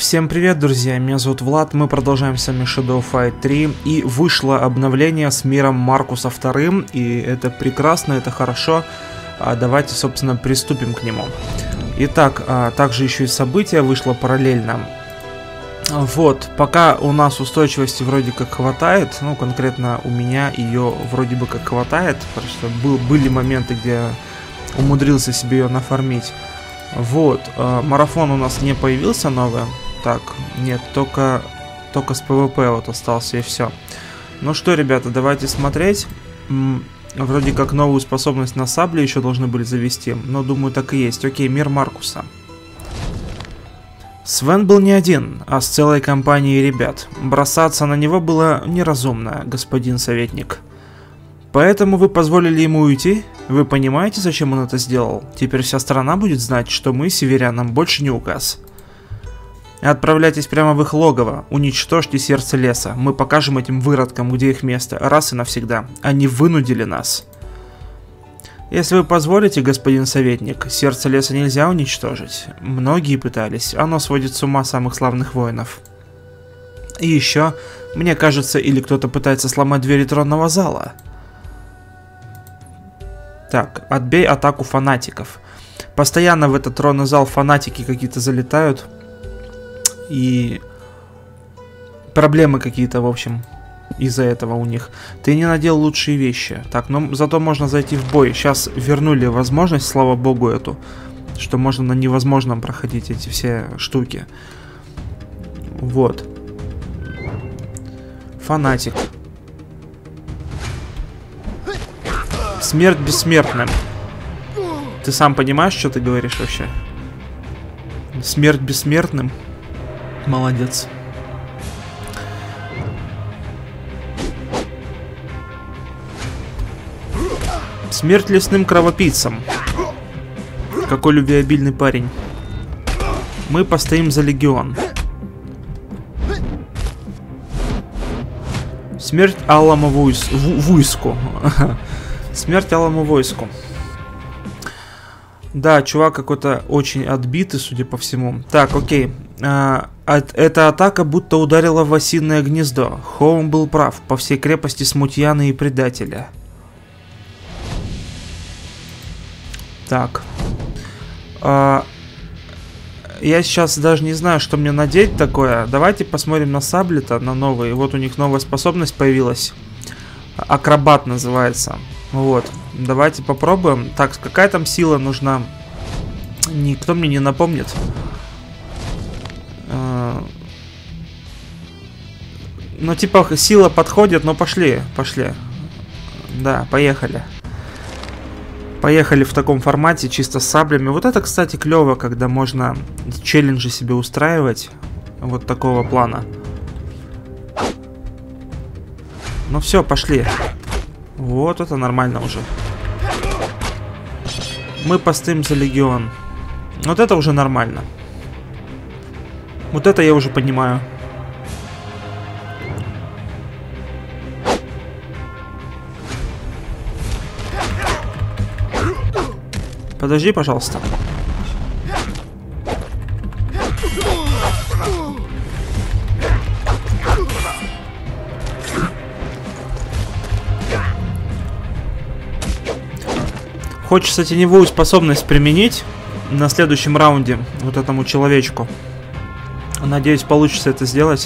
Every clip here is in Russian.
Всем привет, друзья, меня зовут Влад, мы продолжаем с вами Shadow Fight 3, и вышло обновление с миром Маркуса II, и это прекрасно, это хорошо, давайте, собственно, приступим к нему. Итак, также еще и события вышло параллельно. Вот, пока у нас устойчивости вроде как хватает, ну, конкретно у меня ее вроде бы как хватает, потому что были моменты, где я умудрился себе ее нафармить. Вот, марафон у нас не появился новый. Так, нет, только с ПВП вот остался и все. Ну что, ребята, давайте смотреть. Вроде как новую способность на сабле еще должны были завести, но думаю так и есть. Окей, мир Маркуса. Свен был не один, а с целой компанией ребят. Бросаться на него было неразумно, господин советник. Поэтому вы позволили ему уйти? Вы понимаете, зачем он это сделал? Теперь вся страна будет знать, что мы, северянам, больше не указ. Отправляйтесь прямо в их логово, уничтожьте сердце леса. Мы покажем этим выродкам, где их место, раз и навсегда. Они вынудили нас. Если вы позволите, господин советник, сердце леса нельзя уничтожить. Многие пытались, оно сводит с ума самых славных воинов. И еще, мне кажется, или кто-то пытается сломать двери тронного зала. Так, отбей атаку фанатиков. Постоянно в этот тронный зал фанатики какие-то залетают. И проблемы какие-то, в общем, из-за этого у них. Ты не надел лучшие вещи. Так, но зато можно зайти в бой. Сейчас вернули возможность, слава богу, эту. Что можно на невозможном проходить эти все штуки. Вот. Фанатик. Смерть бессмертным. Ты сам понимаешь, что ты говоришь вообще? Смерть бессмертным. Молодец. Смерть лесным кровопийцам. Какой любвеобильный парень. Мы постоим за легион. Смерть алому войску. Смерть алому войску. Да, чувак какой-то очень отбитый, судя по всему. Так, окей. Эта атака будто ударила в осиное гнездо. Хоум был прав. По всей крепости смутьяны и предателя. Так. Я сейчас даже не знаю, что мне надеть такое. Давайте посмотрим на сабли-то, на новые. Вот у них новая способность появилась. Акробат называется. Вот. Давайте попробуем. Так, какая там сила нужна? Никто мне не напомнит. Ну, типа, сила подходит, но пошли. Да, поехали. Поехали в таком формате, чисто с саблями. Вот это, кстати, клево, когда можно челленджи себе устраивать. Вот такого плана. Ну все, пошли. Вот это нормально уже. Мы постоим за легион. Вот это уже нормально. Вот это я уже понимаю. Подожди, пожалуйста. Хочется теневую способность применить на следующем раунде вот этому человечку. Надеюсь, получится это сделать.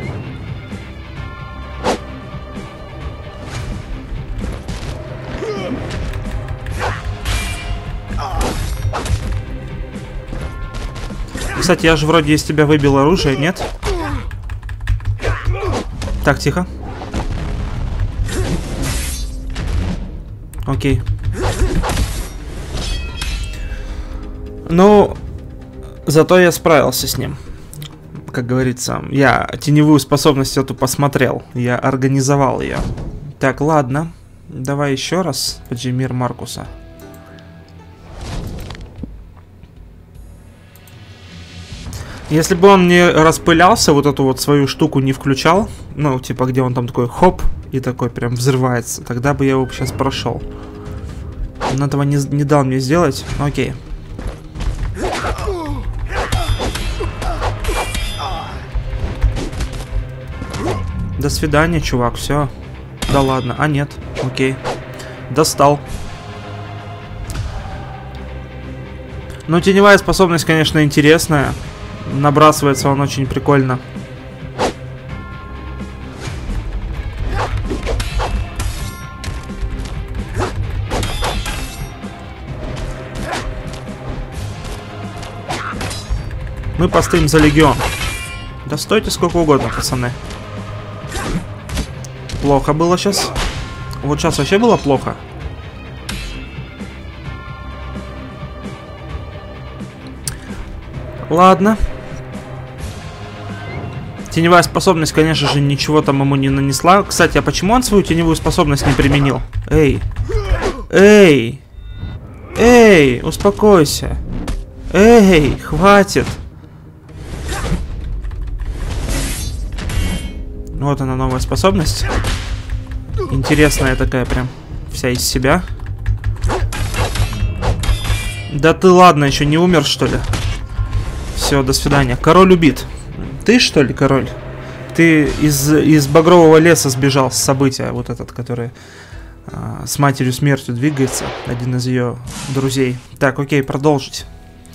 Кстати, я же вроде из тебя выбил оружие, нет? Так, тихо. Окей. Ну, зато я справился с ним. Как говорится, я теневую способность эту посмотрел. Я организовал ее. Так, ладно. Давай еще раз. Мир Маркуса. Если бы он не распылялся, вот эту вот свою штуку не включал, ну, типа, где он там такой хоп, и такой прям взрывается, тогда бы я его сейчас прошел. Он этого не дал мне сделать. Окей. До свидания, чувак, все. Да ладно, а нет, окей. Достал. Ну, теневая способность, конечно, интересная. Набрасывается он очень прикольно. Мы постоим за легион. Да стойте сколько угодно, пацаны. Плохо было сейчас. Вот сейчас вообще было плохо. Ладно. Теневая способность, конечно же, ничего там ему не нанесла. Кстати, а почему он свою теневую способность не применил? Эй. Эй. Эй, успокойся. Эй, хватит. Вот она, новая способность. Интересная такая прям. Вся из себя. Да ты ладно, еще не умер, что ли? Все, до свидания. Король убит. Ты, что ли, король? Ты из Багрового леса сбежал с события. Вот этот, который с матерью смертью двигается. Один из ее друзей. Так, окей, продолжить.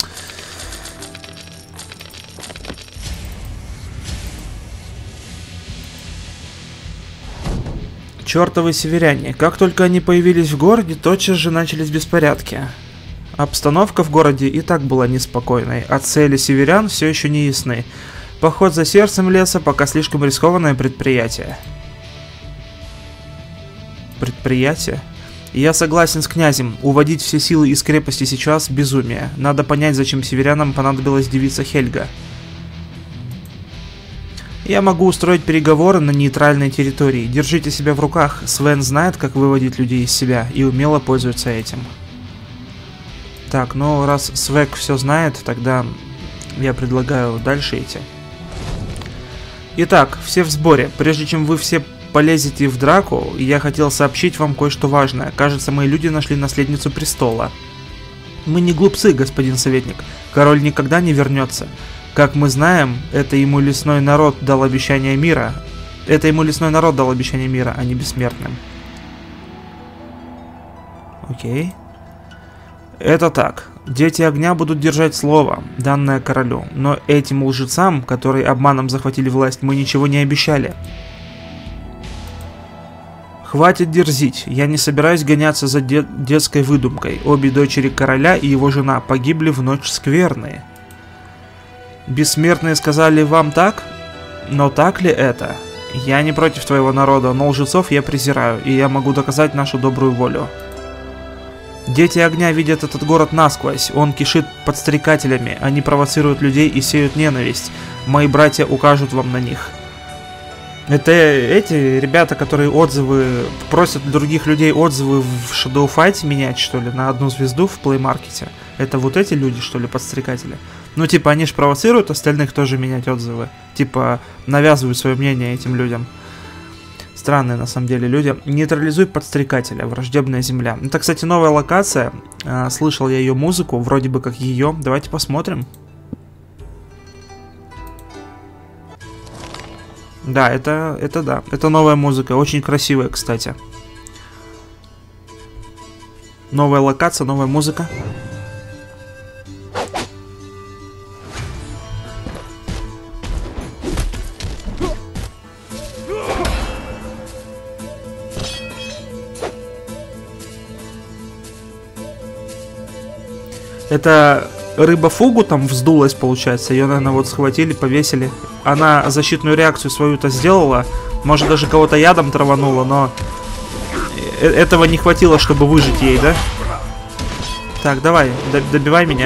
Чёртовы северяне. Как только они появились в городе, тотчас же начались беспорядки. Обстановка в городе и так была неспокойной, а цели северян все еще не ясны. Поход за сердцем леса пока слишком рискованное предприятие. Предприятие? Я согласен с князем. Уводить все силы из крепости сейчас – безумие. Надо понять, зачем северянам понадобилась девица Хельга. Я могу устроить переговоры на нейтральной территории. Держите себя в руках. Свен знает, как выводить людей из себя, и умело пользуется этим. Так, ну раз Свек все знает, тогда я предлагаю дальше идти. Итак, все в сборе. Прежде чем вы все полезете в драку, я хотел сообщить вам кое-что важное. Кажется, мои люди нашли наследницу престола. Мы не глупцы, господин советник. Король никогда не вернется. Как мы знаем, это ему лесной народ дал обещание мира. Это ему лесной народ дал обещание мира, а не бессмертным. Окей. Это так. Дети огня будут держать слово, данное королю. Но этим лжецам, которые обманом захватили власть, мы ничего не обещали. Хватит дерзить. Я не собираюсь гоняться за детской выдумкой. Обе дочери короля и его жена погибли в ночь скверные. Бессмертные сказали вам так? Но так ли это? Я не против твоего народа, но лжецов я презираю, и я могу доказать нашу добрую волю. Дети огня видят этот город насквозь, он кишит подстрекателями, они провоцируют людей и сеют ненависть. Мои братья укажут вам на них. Это эти ребята, которые отзывы, просят других людей отзывы в Shadow Fight менять, что ли, на одну звезду в Play Market. Это вот эти люди, что ли, подстрекатели? Ну, типа, они же провоцируют остальных тоже менять отзывы. Типа, навязывают свое мнение этим людям. Странные, на самом деле, люди. Нейтрализуй подстрекателя, враждебная земля. Это, кстати, новая локация. Слышал я ее музыку, вроде бы как ее. Давайте посмотрим. Да, это да. Это новая музыка, очень красивая, кстати. Новая локация, новая музыка. Это рыба Фугу там вздулась, получается. Ее, наверное, вот схватили, повесили. Она защитную реакцию свою-то сделала. Может, даже кого-то ядом траванула, но этого не хватило, чтобы выжить ей, да? Так, давай, добивай меня.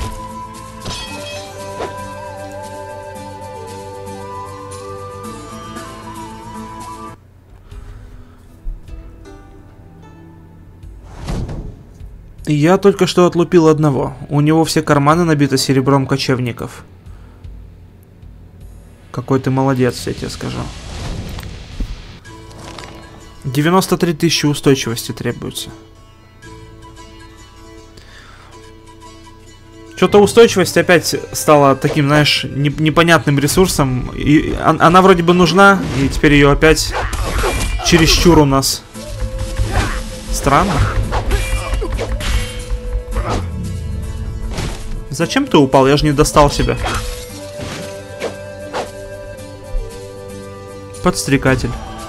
Я только что отлупил одного. У него все карманы набиты серебром кочевников. Какой ты молодец, я тебе скажу. 93 тысячи устойчивости требуется. Что-то устойчивость опять стала таким, знаешь, непонятным ресурсом. И она вроде бы нужна, и теперь ее опять чересчур у нас. Странно. Зачем ты упал? Я же не достал себя. Подстрекатель.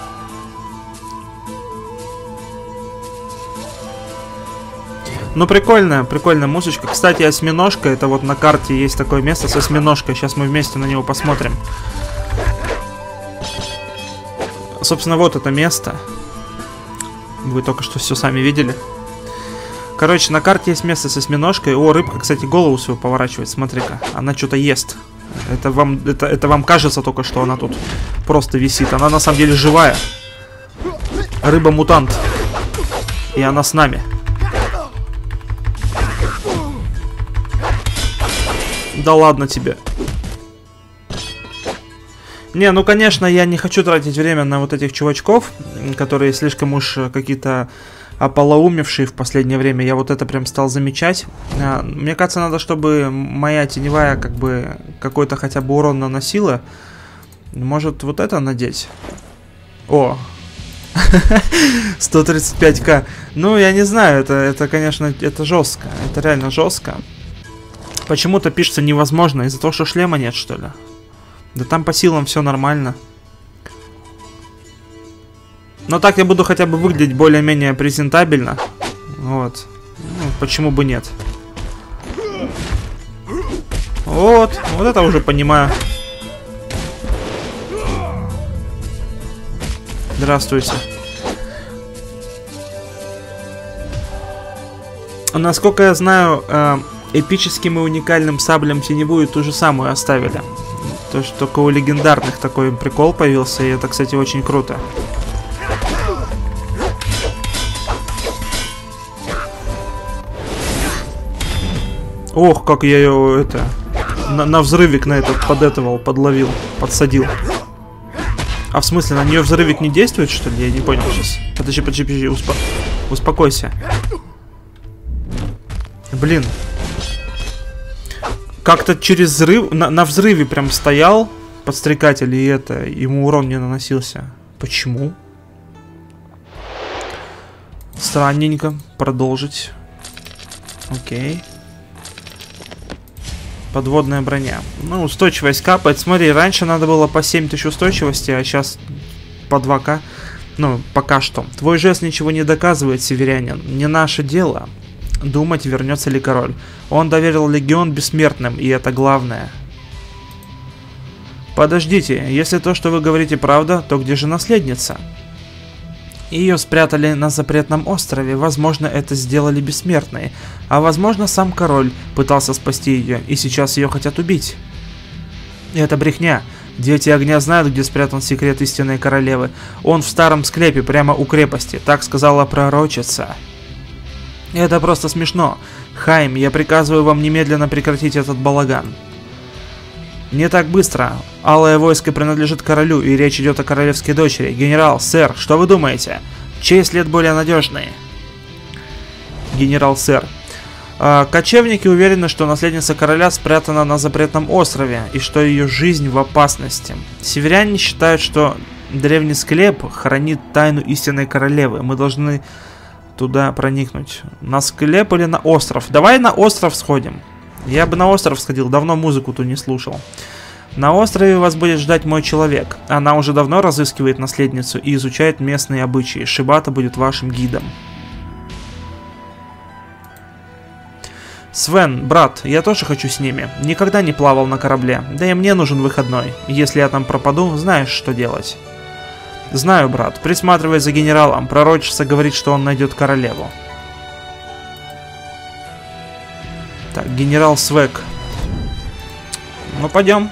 Ну, прикольная музычка. Кстати, осьминожка, это вот на карте есть такое место с осьминожкой. Сейчас мы вместе на него посмотрим. Собственно, вот это место. Вы только что все сами видели. Короче, на карте есть место с осьминожкой. О, рыбка, кстати, голову свою поворачивает. Смотри-ка, она что-то ест. Это вам кажется только, что она тут просто висит. Она на самом деле живая. Рыба-мутант. И она с нами. Да ладно тебе. Не, ну конечно, я не хочу тратить время на вот этих чувачков, которые слишком уж какие-то ополоумевшие в последнее время. Я вот это прям стал замечать. Мне кажется, надо, чтобы моя теневая как бы какой-то хотя бы урон наносила. Может вот это надеть? О! 135к. Ну, я не знаю, это конечно, это жестко. Это реально жестко. Почему-то пишется невозможно. Из-за того, что шлема нет, что ли? Да там по силам все нормально. Но так я буду хотя бы выглядеть более-менее презентабельно. Вот. Ну, почему бы нет? Вот это уже понимаю. Здравствуйте. Насколько я знаю, эпическим и уникальным саблям теневую ту же самую оставили. То, что только у легендарных такой прикол появился, и это, кстати, очень круто. Ох, как я ее это на взрывик на этот подловил, подсадил. А в смысле, на нее взрывик не действует, что ли? Я не понял сейчас. Подожди, успокойся. Блин. Как-то через взрыв, на взрыве прям стоял подстрекатель, и это, ему урон не наносился. Почему? Странненько. Продолжить. Окей. Подводная броня. Ну, устойчивость капает. Смотри, раньше надо было по 7000 устойчивости, а сейчас по 2к. Ну, пока что. Твой жест ничего не доказывает, северянин. Не наше дело думать, вернется ли король. Он доверил легион бессмертным, и это главное. Подождите, если то, что вы говорите, правда, то где же наследница? Ее спрятали на запретном острове, возможно, это сделали бессмертные, а возможно, сам король пытался спасти ее, и сейчас ее хотят убить. Это брехня. Дети огня знают, где спрятан секрет истинной королевы. Он в старом склепе, прямо у крепости, так сказала пророчица. Это просто смешно. Хайм, я приказываю вам немедленно прекратить этот балаган. Не так быстро. Алое войско принадлежит королю, и речь идет о королевской дочери. Генерал, сэр, что вы думаете? Чей след более надежный? Генерал, сэр. Кочевники уверены, что наследница короля спрятана на запретном острове, и что ее жизнь в опасности. Северяне считают, что древний склеп хранит тайну истинной королевы. Мы должны туда проникнуть. На склеп или на остров? Давай на остров сходим. Я бы на остров сходил, давно музыку тут не слушал. На острове вас будет ждать мой человек. Она уже давно разыскивает наследницу и изучает местные обычаи. Шибата будет вашим гидом. Свен, брат, я тоже хочу с ними. Никогда не плавал на корабле. Да и мне нужен выходной. Если я там пропаду, знаешь, что делать. Знаю, брат. Присматривай за генералом. Пророчица говорит, что он найдет королеву. Так, генерал Свек. Ну, пойдем.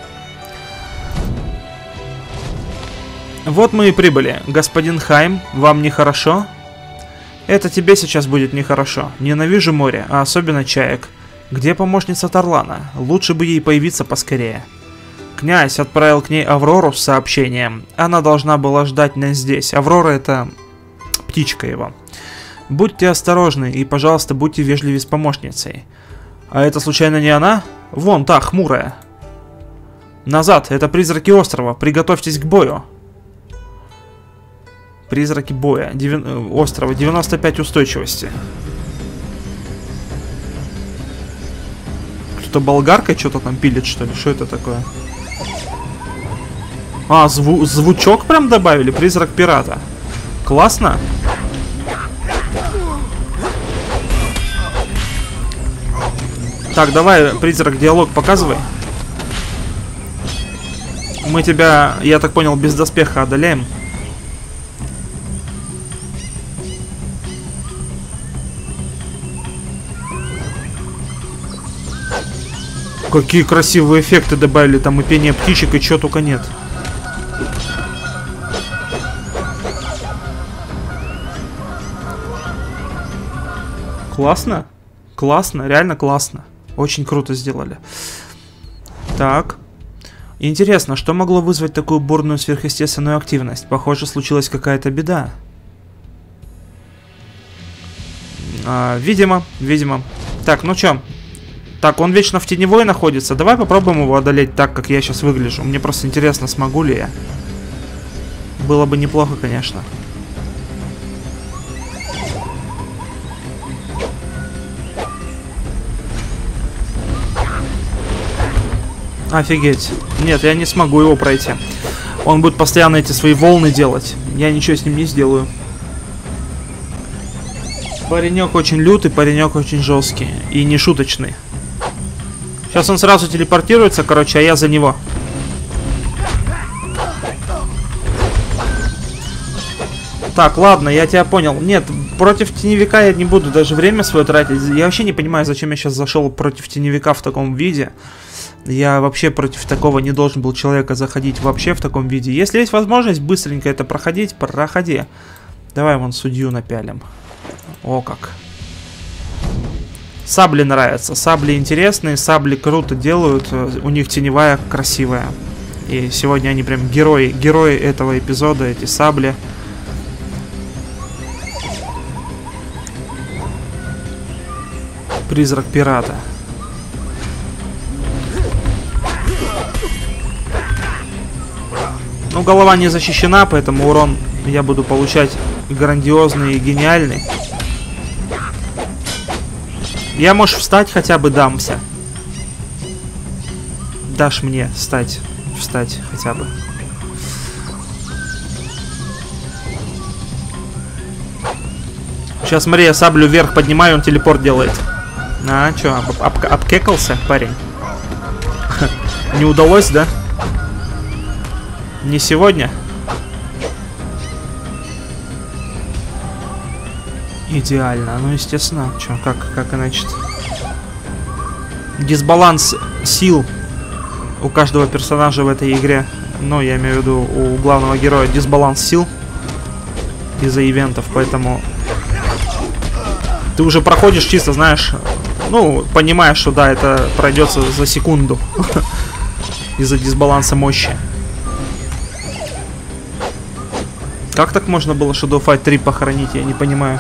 Вот мы и прибыли. Господин Хайм, вам нехорошо? Это тебе сейчас будет нехорошо. Ненавижу море, а особенно чаек. Где помощница Тарлана? Лучше бы ей появиться поскорее. Князь отправил к ней Аврору с сообщением. Она должна была ждать нас здесь. Аврора — это птичка его. Будьте осторожны и, пожалуйста, будьте вежливы с помощницей. А это случайно не она? Вон та, хмурая. Назад, это призраки острова. Приготовьтесь к бою. Призраки боя. Острова. 95 устойчивости. Кто-то болгаркой что-то там пилит, что ли? Что это такое? А, звучок прям добавили? Призрак пирата. Классно. Так, давай, призрак, диалог показывай. Мы тебя, я так понял, без доспеха одолеем. Какие красивые эффекты добавили. Там и пение птичек, и чего только нет. Классно. Классно, реально классно. Очень круто сделали. Так. Интересно, что могло вызвать такую бурную сверхъестественную активность? Похоже, случилась какая-то беда. Видимо. Так, ну чё? Так, он вечно в теневой находится. Давай попробуем его одолеть так, как я сейчас выгляжу. Мне просто интересно, смогу ли я. Было бы неплохо, конечно. Офигеть. Нет, я не смогу его пройти. Он будет постоянно эти свои волны делать. Я ничего с ним не сделаю. Паренек очень лютый, паренек очень жесткий. И не шуточный. Сейчас он сразу телепортируется, короче, а я за него. Так, ладно, я тебя понял. Нет, против теневика я не буду даже время свое тратить. Я вообще не понимаю, зачем я сейчас зашел против теневика в таком виде. Я вообще против такого не должен был человека заходить вообще в таком виде. Если есть возможность быстренько это проходить, проходи. Давай вон судью напялим. О как. Сабли нравятся. Сабли интересные, сабли круто делают. У них теневая красивая. И сегодня они прям герои этого эпизода, эти сабли. Призрак пирата. Ну, голова не защищена, поэтому урон я буду получать грандиозный и гениальный. Я, может, встать хотя бы дамся. Дашь мне встать хотя бы. Сейчас, смотри, я саблю вверх поднимаю, он телепорт делает. А, чё, обкекался, парень? Не удалось, да? Не сегодня? Идеально. Ну, естественно. Чё, как иначе? Дисбаланс сил у каждого персонажа в этой игре. Ну, я имею в виду у главного героя дисбаланс сил из-за ивентов, поэтому ты уже проходишь чисто, знаешь, ну, понимаешь, что да, это пройдется за секунду из-за дисбаланса мощи. Как так можно было Shadow Fight 3 похоронить, я не понимаю.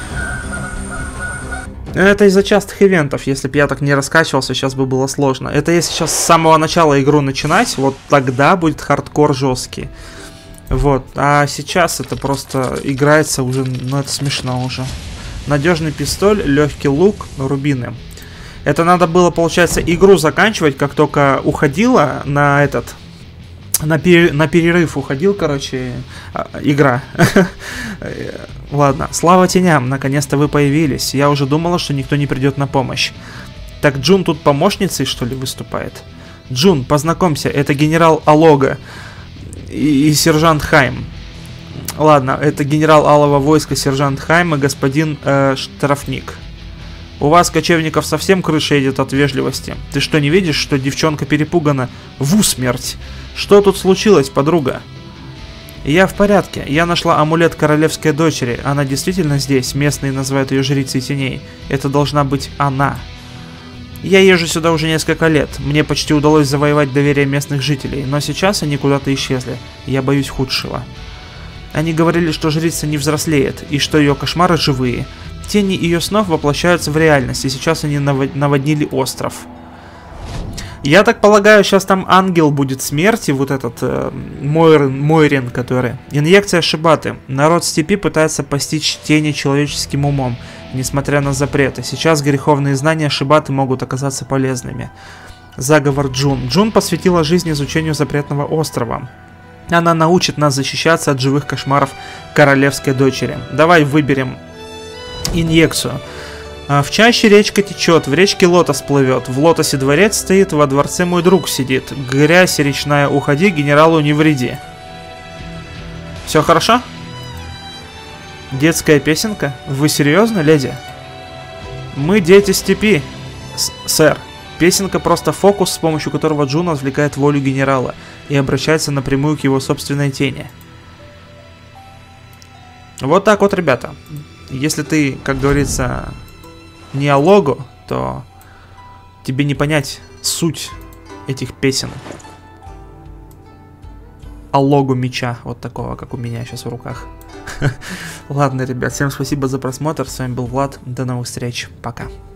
Это из-за частых ивентов. Если бы я так не раскачивался, сейчас бы было сложно. Это если сейчас с самого начала игру начинать, вот тогда будет хардкор жесткий. Вот. А сейчас это просто играется уже, ну это смешно уже. Надежный пистоль, легкий лук, рубины. Это надо было, получается, игру заканчивать, как только уходила на этот... На перерыв уходил, короче, игра. Ладно, слава теням, наконец-то вы появились. Я уже думала, что никто не придет на помощь. Так Джун тут помощницей, что ли, выступает? Джун, познакомься, это генерал Алога и сержант Хайм. Ладно, это генерал Алого войска, сержант Хайм и господин штрафник. У вас, кочевников, совсем крыша едет от вежливости. Ты что, не видишь, что девчонка перепугана в усмерть? Что тут случилось, подруга? Я в порядке. Я нашла амулет королевской дочери. Она действительно здесь. Местные называют ее жрицей теней. Это должна быть она. Я езжу сюда уже несколько лет. Мне почти удалось завоевать доверие местных жителей. Но сейчас они куда-то исчезли. Я боюсь худшего. Они говорили, что жрица не взрослеет, и что ее кошмары живые. тени ее снов воплощаются в реальность, и сейчас они наводнили остров. Я так полагаю, сейчас там ангел будет смерти, вот этот Мойрин, который. Инъекция Шибаты. Народ степи пытается постичь тени человеческим умом, несмотря на запреты. Сейчас греховные знания Шибаты могут оказаться полезными. Заговор Джун. Джун посвятила жизнь изучению запретного острова. Она научит нас защищаться от живых кошмаров королевской дочери. Давай выберем инъекцию. В чаще речка течет, в речке лотос плывет, в лотосе дворец стоит, во дворце мой друг сидит. Грязь речная, уходи, генералу не вреди. Все хорошо? Детская песенка? Вы серьезно, леди? Мы дети степи, сэр. Песенка просто фокус, с помощью которого Джун отвлекает волю генерала и обращается напрямую к его собственной тени. Вот так вот, ребята. Если ты, как говорится, не алого, то тебе не понять суть этих песен. Алогу меча, вот такого, как у меня сейчас в руках. Ладно, ребят, всем спасибо за просмотр. С вами был Влад. До новых встреч. Пока.